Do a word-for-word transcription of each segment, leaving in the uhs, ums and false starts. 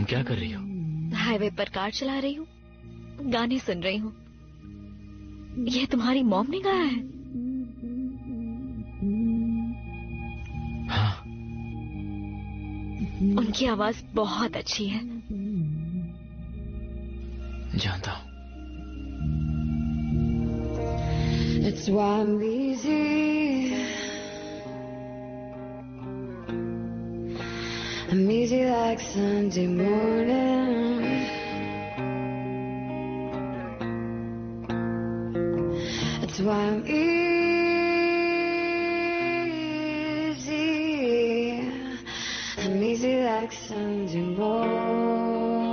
क्या कर रही हो? हाईवे पर कार चला रही हूँ, गाने सुन रही हूँ। ये तुम्हारी मॉम ने गाया है? हाँ। उनकी आवाज बहुत अच्छी है। जानता हूँ। It's why I'm easy. I'm easy like Sunday morning. It's why I'm easy. I'm easy like Sunday morning.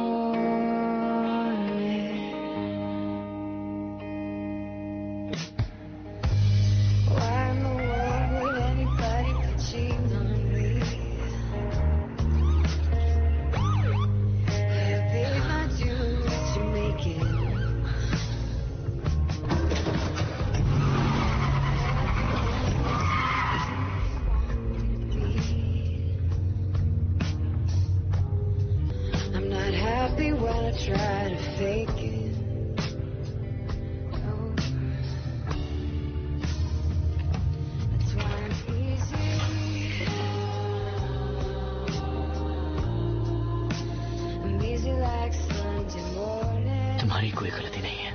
Why in the world would anybody put chains on me? I paid my dues to make it. I'm not happy when I try to fake it. No. That's why I'm easy. I'm easy like Sunday morning. तुम्हारी कोई गलती नहीं है।